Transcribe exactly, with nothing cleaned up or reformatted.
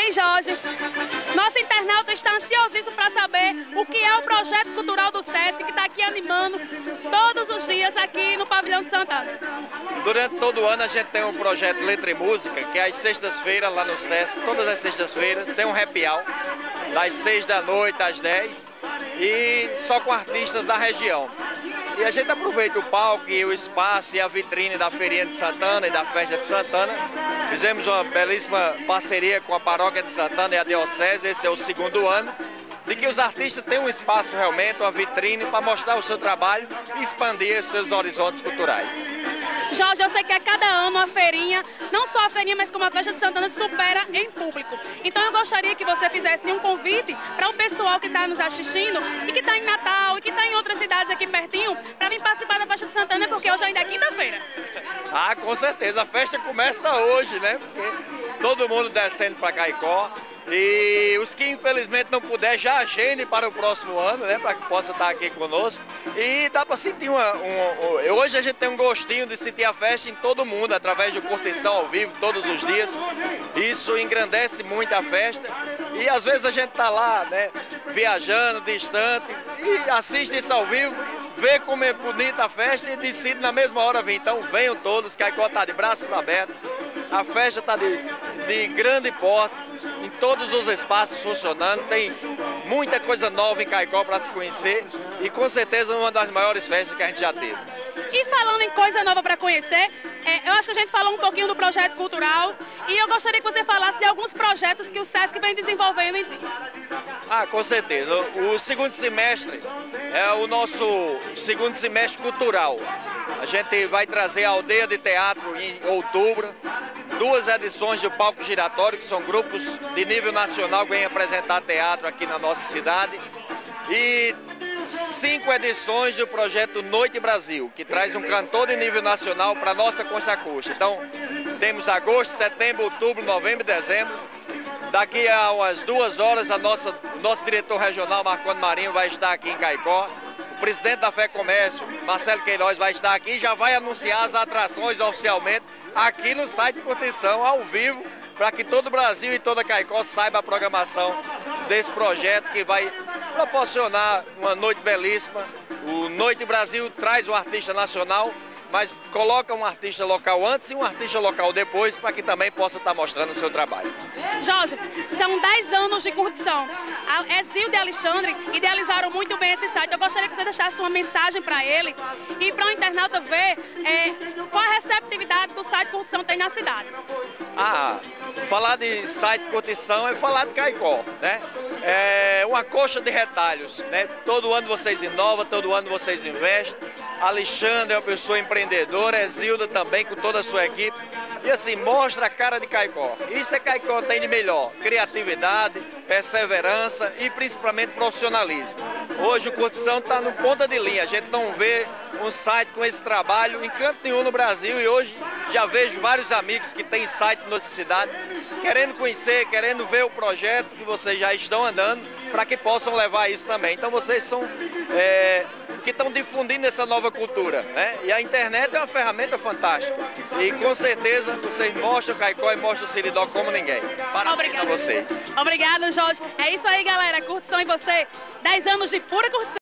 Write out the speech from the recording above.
Ei, Jorge, nosso internauta está ansiosíssimo para saber o que é o projeto cultural do Sesc, que está aqui animando todos os dias aqui no Pavilhão de Santana. Durante todo o ano a gente tem um projeto Letra e Música, que é às sextas-feiras lá no Sesc, todas as sextas-feiras, tem um happy hour, das seis da noite às dez, e só com artistas da região. E a gente aproveita o palco e o espaço e a vitrine da Feirinha de Santana e da Festa de Santana. Fizemos uma belíssima parceria com a Paróquia de Santana e a Diocese, esse é o segundo ano, de que os artistas têm um espaço realmente, uma vitrine para mostrar o seu trabalho e expandir os seus horizontes culturais. Jorge, eu sei que a cada ano a feirinha, não só a feirinha, mas como a Festa de Santana, supera em público. Então eu gostaria que você fizesse um convite para o pessoal que está nos assistindo e que está em Natal e que está em outras cidades aqui pertinho, para vir participar da Festa de Santana, porque hoje ainda é quinta-feira. Ah, com certeza, a festa começa hoje, né? Porque todo mundo descendo para Caicó. E os que infelizmente não puder, já agendem para o próximo ano, né, para que possa estar aqui conosco. E dá para sentir uma, um, um, hoje a gente tem um gostinho de sentir a festa em todo mundo, através de curtição ao vivo, todos os dias. Isso engrandece muito a festa. E às vezes a gente está lá, né, viajando, distante, e assiste isso ao vivo, vê como é bonita a festa e decide na mesma hora vir. Então venham todos, Caicó está de braços abertos, a festa está de, de grande porte, em todos os espaços funcionando, tem muita coisa nova em Caicó para se conhecer e com certeza uma das maiores festas que a gente já teve. E falando em coisa nova para conhecer, é, eu acho que a gente falou um pouquinho do projeto cultural e eu gostaria que você falasse de alguns projetos que o Sesc vem desenvolvendo em... Ah, com certeza. O segundo semestre é o nosso segundo semestre cultural. A gente vai trazer a Aldeia de Teatro em outubro, duas edições do Palco Giratório, que são grupos de nível nacional que vêm apresentar teatro aqui na nossa cidade, e cinco edições do projeto Noite Brasil, que traz um cantor de nível nacional para a nossa Concha Acústica. Então, temos agosto, setembro, outubro, novembro e dezembro. Daqui a umas duas horas, a nossa, o nosso diretor regional, Marconi Marinho, vai estar aqui em Caicó. O presidente da Fé Comércio, Marcelo Queiroz, vai estar aqui e já vai anunciar as atrações oficialmente aqui no site de Curtição, ao vivo, para que todo o Brasil e toda Caicó saiba a programação desse projeto que vai proporcionar uma noite belíssima. O Noite Brasil traz um artista nacional, mas coloca um artista local antes e um artista local depois, para que também possa estar mostrando o seu trabalho. Jorge, são dez anos de curtição. A Zilda e Alexandre idealizaram muito bem esse site. Eu gostaria que você deixasse uma mensagem para ele e para o internauta ver é, qual a receptividade que o site Curtição tem na cidade. Ah, falar de site Curtição é falar de Caicó, né? É uma coxa de retalhos, né? Todo ano vocês inovam, todo ano vocês investem. Alexandre é uma pessoa empreendedora, Zilda também, com toda a sua equipe. E assim, mostra a cara de Caicó. Isso é Caicó tem de melhor: criatividade, perseverança e principalmente profissionalismo. Hoje o Curtição está no ponta de linha. A gente não vê um site com esse trabalho em canto nenhum no Brasil, e hoje já vejo vários amigos que têm site na nossa cidade querendo conhecer, querendo ver o projeto que vocês já estão andando, para que possam levar isso também. Então vocês são é, que estão difundindo essa nova cultura, né? E a internet é uma ferramenta fantástica. E com certeza vocês mostram o Caicó e mostram o Seridó como ninguém. Parabéns a vocês. Obrigada, Jorge. É isso aí, galera. Curtição em você. dez anos de pura curtição.